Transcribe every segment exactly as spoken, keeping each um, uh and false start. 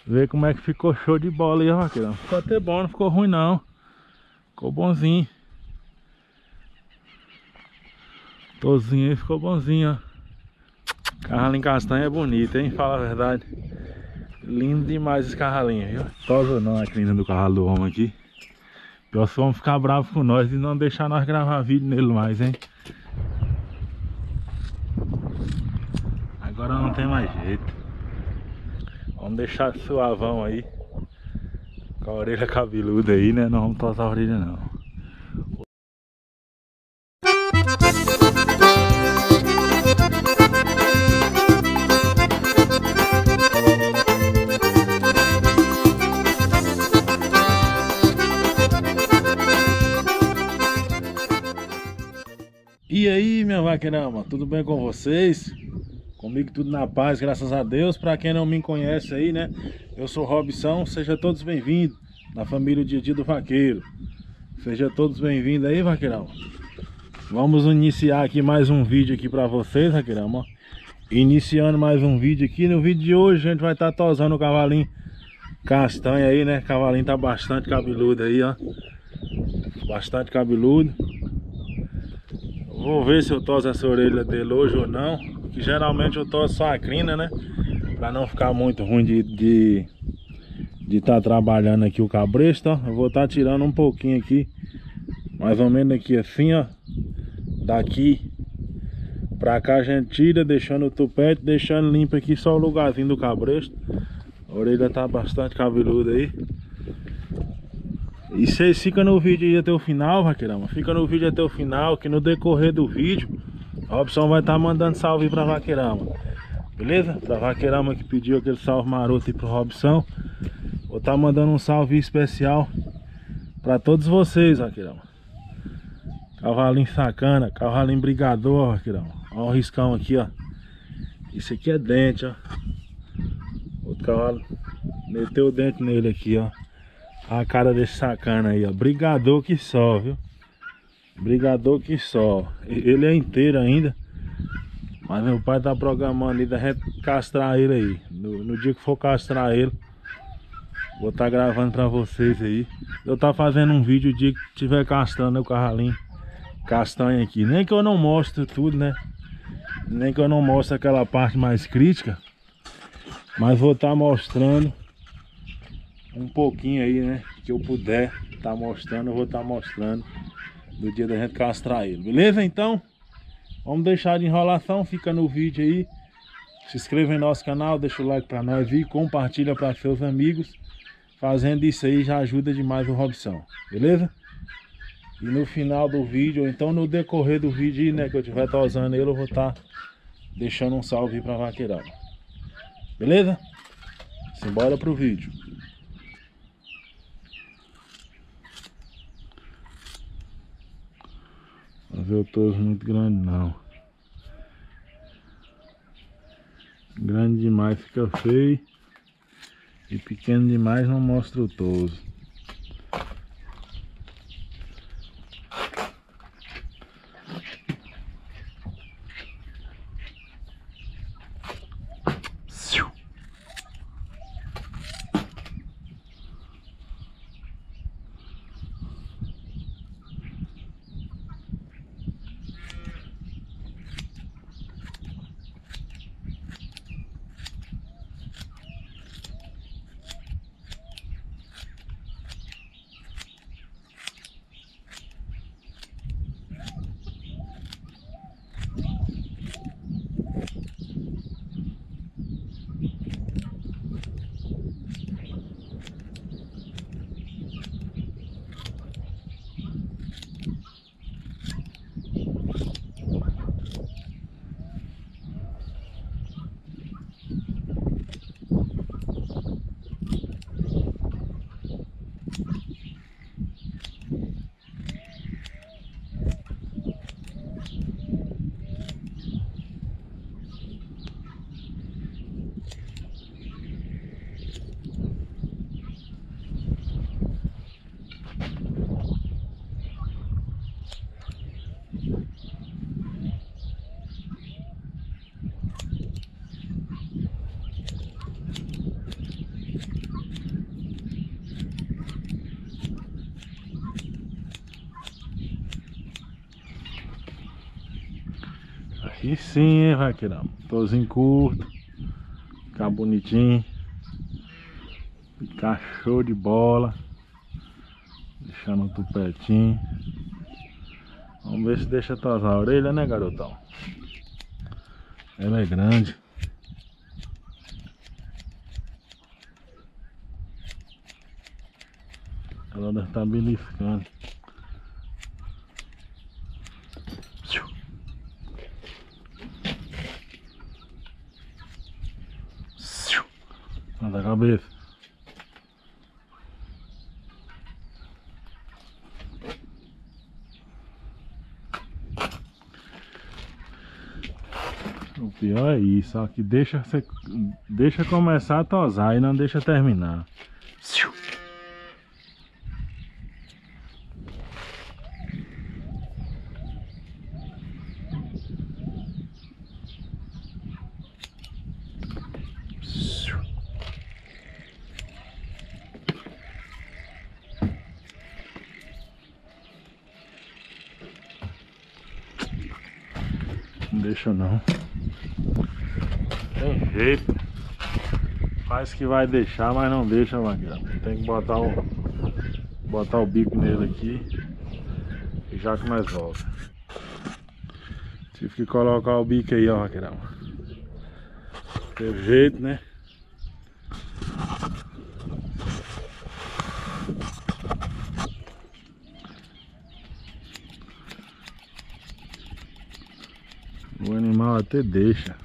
Ver como é que ficou show de bola aí, ó, vaqueirão. Ficou até bom, não ficou ruim não. Ficou bonzinho. Tozinho aí ficou bonzinho, ó. Carralinho castanho é bonito, hein? Fala a verdade. Lindo demais esse carralinho, viu? Tosa não a crina do carralo do homem aqui. Pior se vamos ficar bravos com nós e não deixar nós gravar vídeo nele mais, hein? Agora não tem mais jeito. Vamos deixar suavão aí. Com a orelha cabeluda aí, né? Não vamos tosar a orelha não. E aí, minha vaqueirama, tudo bem com vocês? Comigo tudo na paz, graças a Deus. Pra quem não me conhece aí, né? Eu sou Robson, sejam todos bem-vindos na família Dia a Dia do Vaqueiro. Sejam todos bem-vindos aí, vaqueirama. Vamos iniciar aqui mais um vídeo aqui pra vocês, vaqueirama. Iniciando mais um vídeo aqui. No vídeo de hoje a gente vai estar tá tosando o cavalinho castanho aí, né? O cavalinho tá bastante cabeludo aí, ó. Bastante cabeludo. Vou ver se eu toso essa orelha dele hoje ou não. Que geralmente eu toso só a crina, né? Pra não ficar muito ruim de de de tá trabalhando aqui o cabresto, ó. Eu vou estar tá tirando um pouquinho aqui, mais ou menos aqui assim, ó. Daqui pra cá a gente tira, deixando o tupete, deixando limpo aqui só o lugarzinho do cabresto. A orelha tá bastante cabeluda aí. E vocês ficam no vídeo aí até o final, vaqueirama. Fica no vídeo até o final, que no decorrer do vídeo a Robson vai estar tá mandando salve pra vaqueirama. Beleza? Pra vaqueirama que pediu aquele salve maroto aí pro Robson. Vou estar tá mandando um salve especial pra todos vocês, vaqueirama. Cavalinho sacana, cavalinho brigador, vaqueirama. Olha o riscão aqui, ó. Isso aqui é dente, ó. Outro cavalo meteu o dente nele aqui, ó. A cara desse sacana aí, ó. Brigador que só, viu? Brigador que só. Ele é inteiro ainda. Mas meu pai tá programando aí da gente castrar ele aí. No, no dia que for castrar ele, vou tá gravando pra vocês aí. Eu tá fazendo um vídeo o dia que tiver castrando o carralinho castanho aqui. Nem que eu não mostre tudo, né? Nem que eu não mostre aquela parte mais crítica. Mas vou tá mostrando um pouquinho aí, né? Que eu puder tá mostrando, eu vou estar tá mostrando do dia da gente castrar ele. Beleza? Então, vamos deixar de enrolação. Fica no vídeo aí. Se inscreva em nosso canal, deixa o like pra nós e compartilha para seus amigos. Fazendo isso aí já ajuda demais o Robson. Beleza? E no final do vídeo, ou então no decorrer do vídeo aí, né? Que eu tiver tosando ele, eu vou estar tá deixando um salve aí pra vaqueirão. Beleza? Simbora pro vídeo. Mas eu toso muito grande não. Grande demais fica feio. E pequeno demais não mostra o toso. Aqui sim, hein, vaqueirão. Tozinho curto. Ficar bonitinho. Ficar show de bola. Deixando o tupetinho. Vamos ver se deixa tosar a orelha, né, garotão? Ela é grande. Ela deve estar beliscando. Anda a cabeça. O pior é isso, ó, que deixa, você, deixa começar a tosar e não deixa terminar. Não deixa não. Tem jeito. Faz que vai deixar, mas não deixa, vaqueirão. Tem que botar o botar o bico nele aqui e já que nós volta. Tive que colocar o bico aí, ó, vaqueirão. Teve jeito, né? O animal até deixa.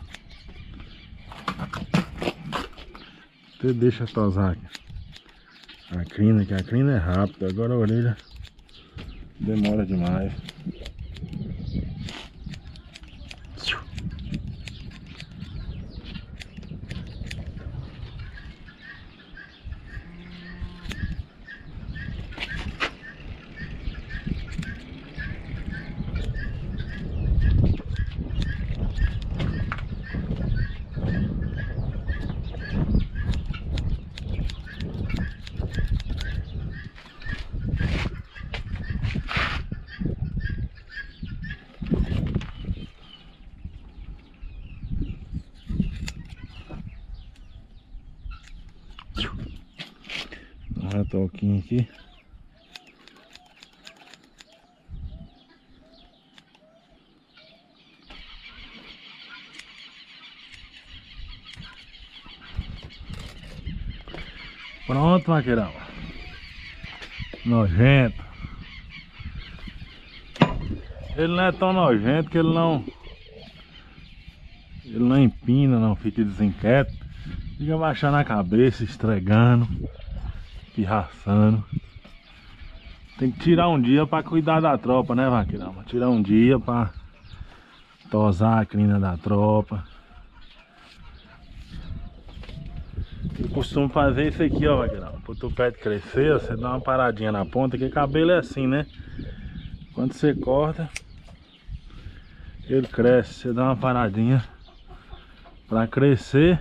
Até deixa tosar aqui. A crina, que a crina é rápida. Agora a orelha demora demais. Um retoquinho aqui. Pronto, vaqueirão. Nojento. Ele não é tão nojento que ele não Ele não empina, não fica desinquieto. Fica baixando a cabeça, estregando, pirraçando. Tem que tirar um dia pra cuidar da tropa, né, vaqueirão? Tirar um dia pra tosar a crina da tropa. Eu costumo fazer isso aqui, ó, vaqueirão. Pro tupete crescer, você dá uma paradinha na ponta, que cabelo é assim, né? Quando você corta, ele cresce. Você dá uma paradinha pra crescer.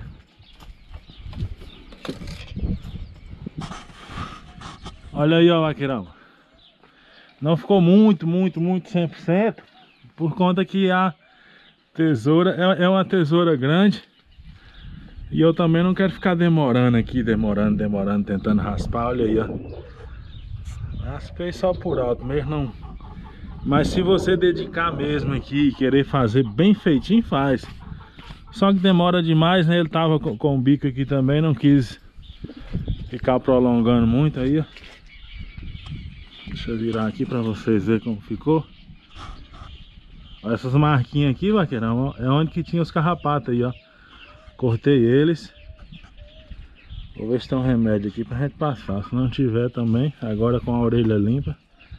Olha aí, ó, vaqueirão. Não ficou muito, muito, muito cem por cento. Por conta que a tesoura é, é uma tesoura grande. E eu também não quero ficar demorando aqui, demorando, demorando, tentando raspar. Olha aí, ó. Raspei só por alto mesmo, não. Mas se você dedicar mesmo aqui e querer fazer bem feitinho, faz. Só que demora demais, né? Ele tava com, com o bico aqui também, não quis ficar prolongando muito aí, ó. Deixa eu virar aqui pra vocês verem como ficou. Olha essas marquinhas aqui, vaqueirão, é onde que tinha os carrapatos aí, ó. Cortei eles. Vou ver se tem um remédio aqui pra gente passar. Se não tiver também, agora com a orelha limpa,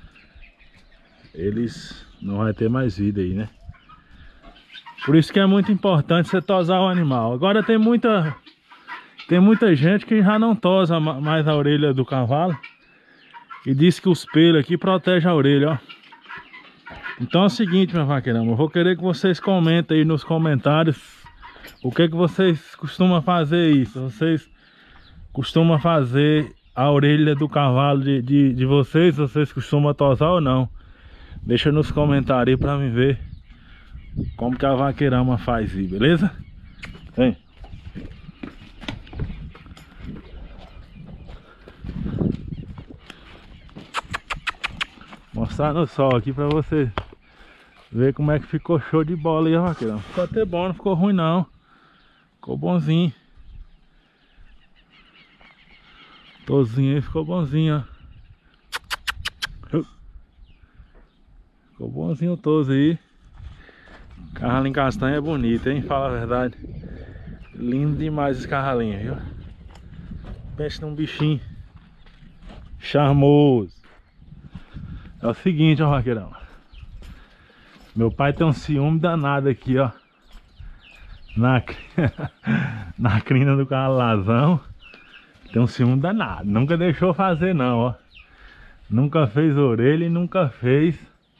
eles não vai ter mais vida aí, né? Por isso que é muito importante você tosar o animal. Agora tem muita Tem muita gente que já não tosa mais a orelha do cavalo e diz que os pelos aqui protegem a orelha, ó. Então é o seguinte, meu vaqueirão, eu vou querer que vocês comentem aí nos comentários o que que vocês costumam fazer isso. Vocês costumam fazer a orelha do cavalo de, de, de vocês? Vocês costumam tosar ou não? Deixa nos comentários aí pra mim ver como que a vaqueirama faz aí, beleza? Vem. Mostrar no sol aqui pra você ver como é que ficou show de bola aí, vaqueirama. Ficou até bom, não ficou ruim não. Ficou bonzinho. Tozinho aí ficou bonzinho, ó. Ficou bonzinho o toso aí. Carralinho castanho é bonito, hein? Fala a verdade. Lindo demais esse carralinho, viu? Pense num bichinho charmoso. É o seguinte, ó, vaqueirão. Meu pai tem um ciúme danado aqui, ó. Na, na crina do carralazão. Tem um ciúme danado. Nunca deixou fazer não, ó. Nunca fez orelha e nunca fez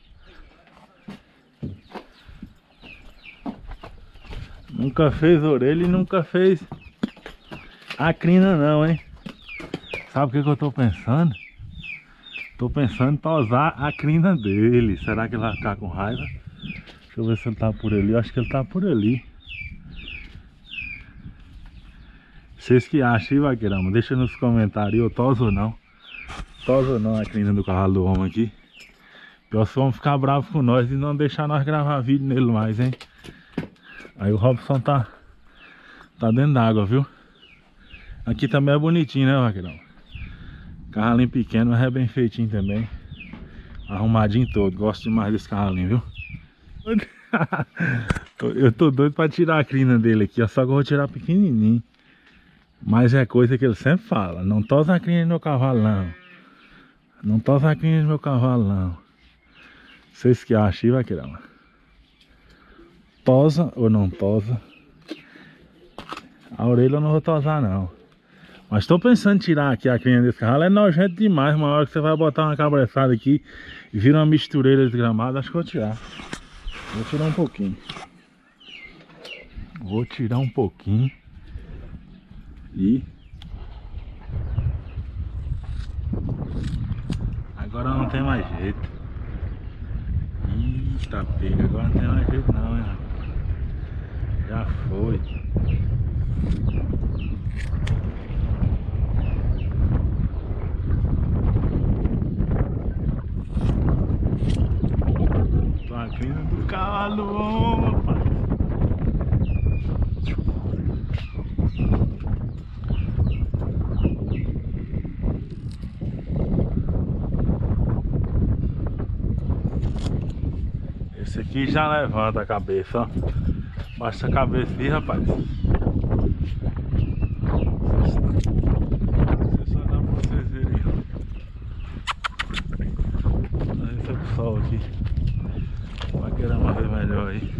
Nunca fez orelha e nunca fez a crina não, hein. Sabe o que, que eu tô pensando? Tô pensando em tosar a crina dele. Será que ele vai ficar com raiva? Deixa eu ver se ele tá por ali. Eu acho que ele tá por ali. Vocês que acham, hein, vaqueirama? Deixa nos comentários, eu toso ou não. Toso ou não a crina do cavalo do homem aqui. Pior se vão ficar bravos com nós e não deixar nós gravar vídeo nele mais, hein. Aí o Robson tá Tá dentro d'água, viu? Aqui também é bonitinho, né, vaqueirão? Carralinho pequeno, mas é bem feitinho também. Arrumadinho todo. Gosto demais desse carralinho, viu? Eu tô doido pra tirar a crina dele aqui, ó. Só que eu vou tirar pequenininho. Mas é coisa que ele sempre fala: não tosa a crina no meu cavalo, não. Não tosa a crina no meu cavalo, não. Vocês que acham, vaqueirão? Tosa ou não tosa? A orelha eu não vou tosar, não. Mas tô pensando em tirar aqui a crina desse cavalo. É nojento demais. Uma hora que você vai botar uma cabeçada aqui e vira uma mistureira desgramada, acho que eu vou tirar. Vou tirar um pouquinho. Vou tirar um pouquinho. E agora não tem mais jeito. Eita pega, agora não tem mais jeito não, hein? Já foi. Tô a crina do cavalo, rapaz. Esse aqui já levanta a cabeça, ó. Baixa a cabeça aí, rapaz. Você só dá pra vocês verem. Esse é o sol aqui. Vai querer uma vez melhor aí.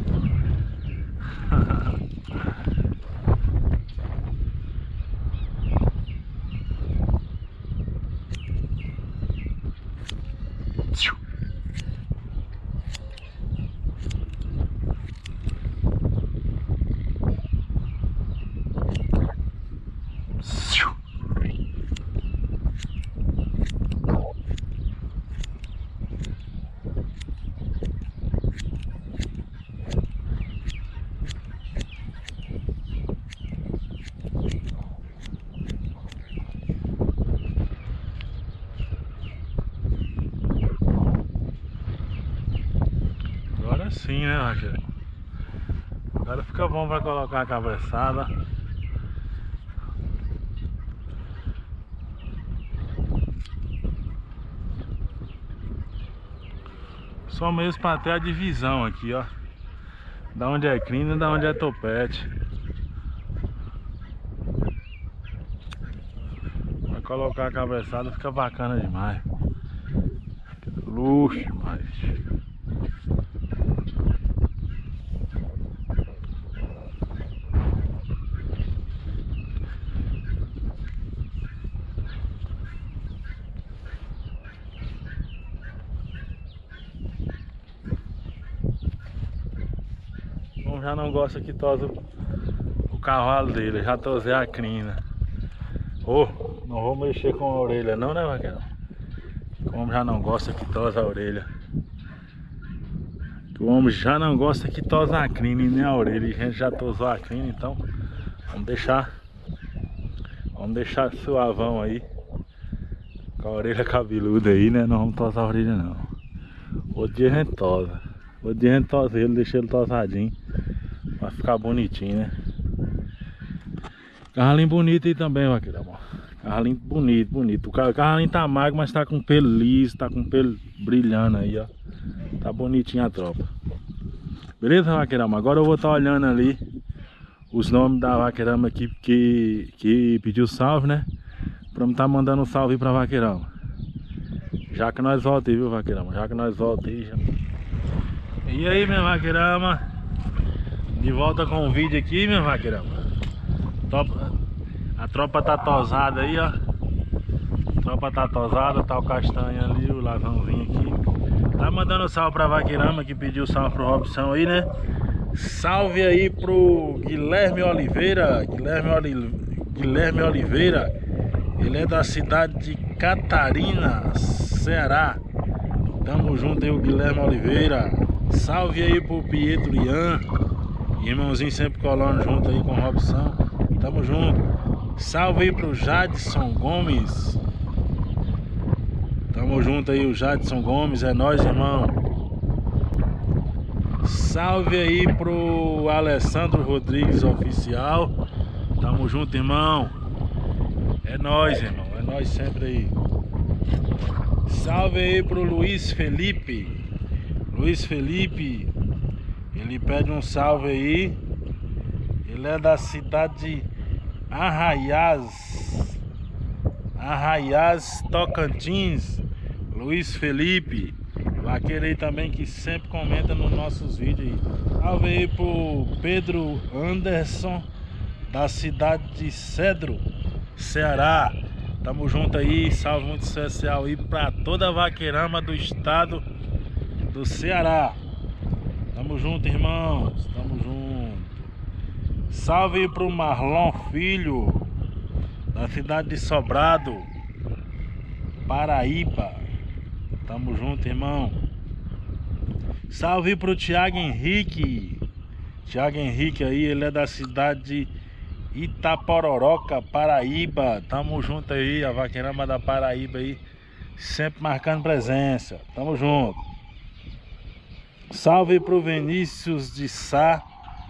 Sim, né, Raquel? Agora fica bom para colocar a cabeçada. Só mesmo para ter a divisão aqui, ó. Da onde é crina e da onde é topete. Para colocar a cabeçada fica bacana demais. Luxo demais. Já não gosta que tosa o cavalo dele, já tosei a crina. Oh, não vou mexer com a orelha não, né, vaqueiro? Como já não gosta que tosa a orelha. que o homem já não gosta que tosa a crina e nem a orelha. E a gente já tosou a crina, então vamos deixar Vamos deixar suavão aí, com a orelha cabeluda aí, né? Não vamos tosar a orelha não. Outro dia a gente tosa. Outro dia a gente tosa ele, deixa ele tosadinho, pra ficar bonitinho, né? Carralinho bonito aí também, vaqueirão. Carralinho bonito, bonito. O carralinho tá magro, mas tá com pelo liso, tá com pelo brilhando aí, ó. Tá bonitinho a tropa. Beleza, vaqueirão? Agora eu vou estar olhando ali os nomes da vaqueirama aqui que, que pediu salve, né? Pra me estar tá mandando um salve aí pra vaqueirama. Já que nós voltamos, viu, vaqueirama? Já que nós voltamos já. E aí, minha vaqueirama? De volta com o vídeo aqui, minha vaqueirama. Topa, a tropa tá tosada aí, ó. A tropa tá tosada, tá o castanho ali, o lavãozinho aqui. Tá mandando salve pra vaqueirama que pediu salve pro Robson aí, né? Salve aí pro Guilherme Oliveira. Guilherme, Oli... Guilherme Oliveira. Ele é da cidade de Catarina, Ceará. Tamo junto aí, o Guilherme Oliveira. Salve aí pro Pietro Ian. Irmãozinho sempre colando junto aí com o Robson. Tamo junto. Salve aí pro Jadson Gomes. Tamo junto aí, o Jadson Gomes. É nóis, irmão. Salve aí pro Alessandro Rodrigues Oficial. Tamo junto, irmão. É nóis, irmão. É nóis sempre aí. Salve aí pro Luiz Felipe. Luiz Felipe. Ele pede um salve aí. Ele é da cidade de Arraiás. Arraiás, Tocantins. Luiz Felipe. Vaqueiro aí também que sempre comenta nos nossos vídeos aí. Salve aí pro Pedro Anderson, da cidade de Cedro, Ceará. Tamo junto aí, salve muito especial aí pra toda a vaqueirama do estado do Ceará. Tamo junto, irmãos, tamo junto. Salve aí pro Marlon Filho, da cidade de Sobrado, Paraíba. Tamo junto, irmão. Salve pro Thiago Henrique. Thiago Henrique aí, ele é da cidade de Itapororoca, Paraíba. Tamo junto aí, a vaqueirama da Paraíba aí, sempre marcando presença. Tamo junto. Salve pro Vinícius de Sá.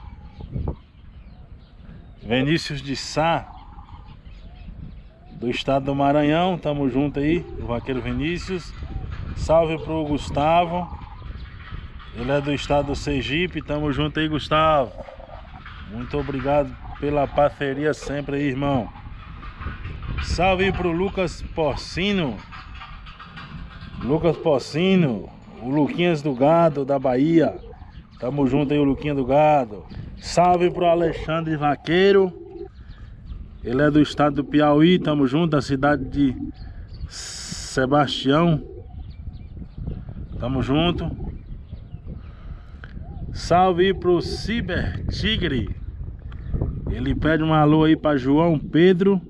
Vinícius de Sá, do estado do Maranhão. Tamo junto aí, o vaqueiro Vinícius. Salve pro Gustavo. Ele é do estado do Sergipe. Tamo junto aí, Gustavo. Muito obrigado pela parceria sempre aí, irmão. Salve pro Lucas Porcino. Lucas Porcino, o Luquinhas do Gado, da Bahia. Tamo junto aí, o Luquinha do Gado. Salve pro Alexandre Vaqueiro. Ele é do estado do Piauí. Tamo junto, da cidade de Sebastião. Tamo junto. Salve pro Ciber Tigre. Ele pede um alô aí pra João Pedro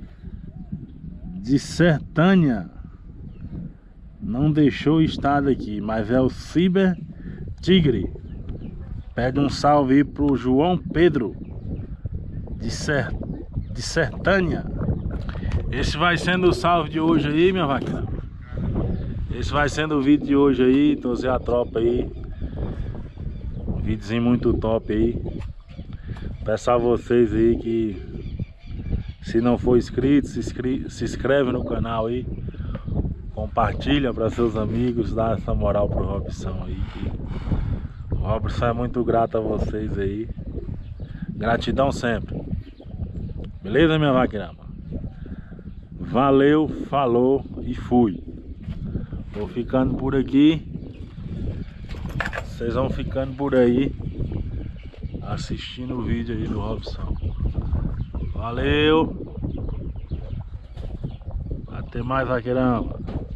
de Sertânia. Não deixou o estado aqui, mas é o Ciber Tigre. Pede um salve aí pro João Pedro de, Ser... de Sertânia. Esse vai sendo o salve de hoje aí, minha vaqueira. Esse vai sendo o vídeo de hoje aí. Tosei a tropa aí. Videozinho muito top aí. Peço a vocês aí que, se não for inscrito, se, inscri... se inscreve no canal aí. Compartilha para seus amigos. Dá essa moral pro Robson aí, que o Robson é muito grato a vocês aí. Gratidão sempre. Beleza, minha vaqueirama? Valeu, falou e fui. Vou ficando por aqui. Vocês vão ficando por aí, assistindo o vídeo aí do Robson. Valeu. Até mais, vaqueirama.